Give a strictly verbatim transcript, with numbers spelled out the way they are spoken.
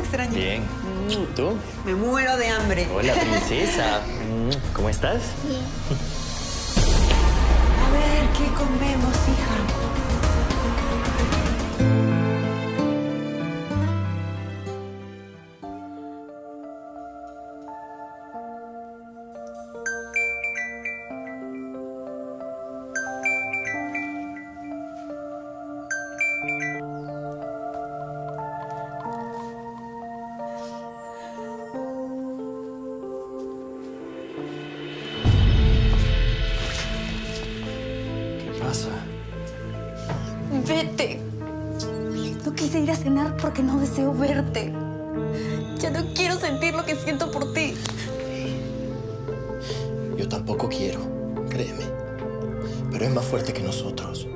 extraño. Bien. ¿Tú? Me muero de hambre. Hola, princesa. ¿Cómo estás? Bien. A ver, ¿qué comemos, hija? ¿Qué pasa? Vete. No quise ir a cenar porque no deseo verte. Ya no quiero sentir lo que siento por ti. Yo tampoco quiero, créeme. Pero es más fuerte que nosotros.